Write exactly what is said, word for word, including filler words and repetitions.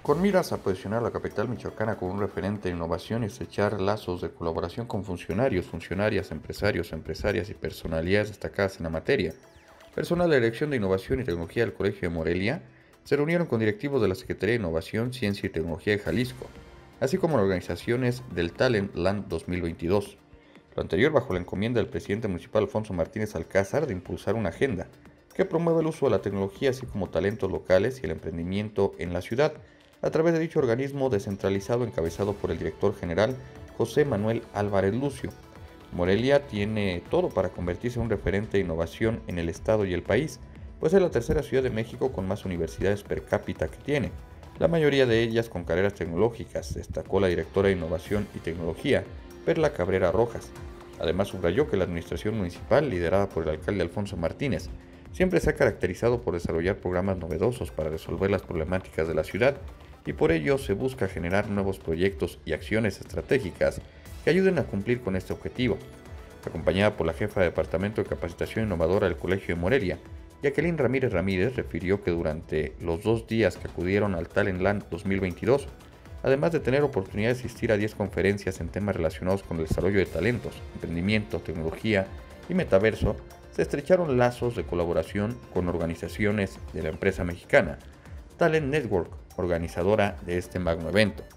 Con miras a posicionar la capital michoacana como un referente de innovación y estrechar lazos de colaboración con funcionarios, funcionarias, empresarios, empresarias y personalidades destacadas en la materia, personal de la Dirección de Innovación y Tecnología del Colegio de Morelia se reunieron con directivos de la Secretaría de Innovación, Ciencia y Tecnología de Jalisco, así como organizaciones del Talent Land dos mil veintidós. Lo anterior bajo la encomienda del presidente municipal Alfonso Martínez Alcázar de impulsar una agenda que promueva el uso de la tecnología así como talentos locales y el emprendimiento en la ciudad, a través de dicho organismo descentralizado encabezado por el director general José Manuel Álvarez Lucio. Morelia tiene todo para convertirse en un referente de innovación en el estado y el país, pues es la tercera ciudad de México con más universidades per cápita que tiene, la mayoría de ellas con carreras tecnológicas, destacó la directora de Innovación y Tecnología, Perla Cabrera Rojas. Además subrayó que la administración municipal, liderada por el alcalde Alfonso Martínez, siempre se ha caracterizado por desarrollar programas novedosos para resolver las problemáticas de la ciudad y por ello se busca generar nuevos proyectos y acciones estratégicas que ayuden a cumplir con este objetivo. Acompañada por la jefa de Departamento de Capacitación Innovadora del Colegio de Morelia, Jacqueline Ramírez Ramírez refirió que durante los dos días que acudieron al Talent Land dos mil veintidós, además de tener oportunidad de asistir a diez conferencias en temas relacionados con el desarrollo de talentos, emprendimiento, tecnología y metaverso, se estrecharon lazos de colaboración con organizaciones de la empresa mexicana Talent Network, organizadora de este magno evento.